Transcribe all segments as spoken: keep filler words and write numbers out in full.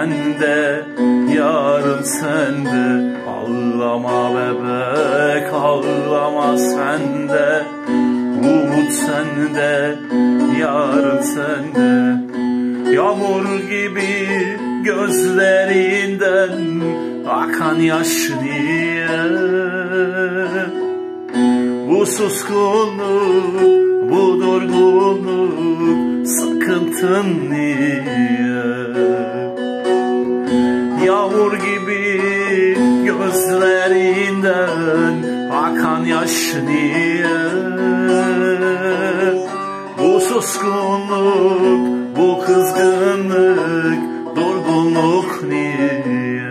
sende, yarın sende. Ağlama bebek, ağlama sende, umut sende, yarın sende. Yağmur gibi gözlerinden akan yaş niye? Bu suskunluk, bu durgunluk, sıkıntın niye? Yağmur gibi gözlerinden akan yaş niye? Bu suskunluk, bu kızgınlık, durgunluk niye?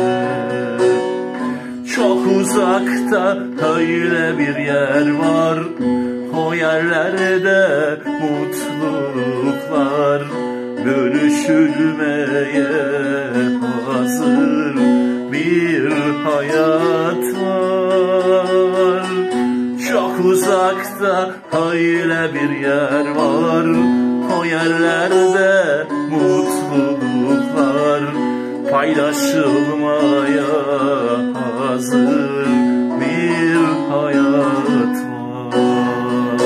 Çok uzakta öyle bir yer var, o yerlerde mutluluklar bölüşülmeye hazır bir hayat var. Çok uzakta öyle bir yer var, o yerlerde mutluluklar paylaşılmaya hazır bir hayat var.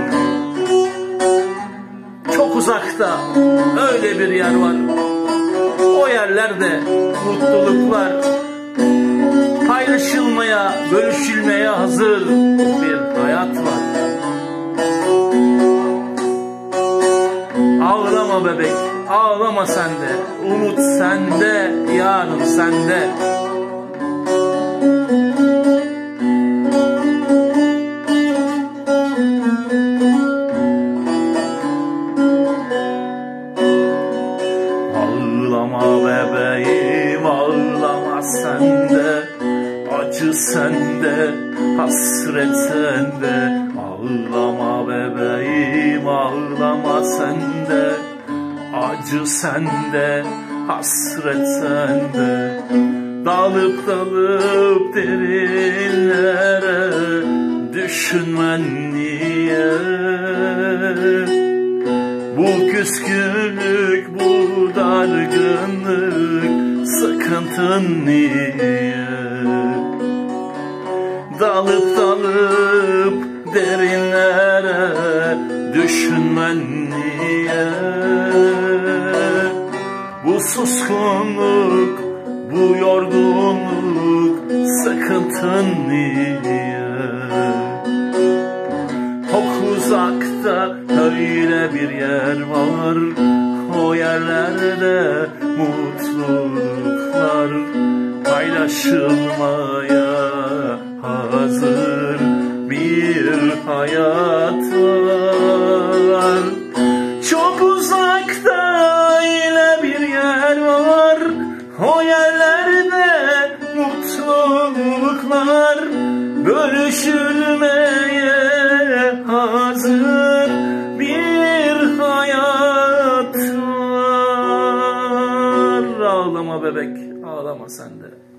Çok uzakta öyle bir yer var, o yerlerde mutluluklar paylaşılmaya, bölüşülmeye hazır bir hayat var. Ağlama bebek, ağlama sende, umut sende, yarın sende. Ağlama bebeğim, ağlama sende, acı sende, hasret sende. Ağlama bebeğim, ağlama sende, acı sende, hasret sende. Dalıp dalıp derinlere düşünmen niye? Bu küskünlük, bu dargınlık, sıkıntın niye? Dalıp dalıp derinlere düşünmen niye? Bu suskunluk, bu yorgunluk, sıkıntın niye? Çok uzakta öyle bir yer var, o yerlerde mutluluklar paylaşılmaya hazır bir hayat var. Çok uzakta öyle bir yer var, o yerlerde mutluluklar bölüşülmeye hazır bir hayat var. Ağlama bebek, ağlama sen de.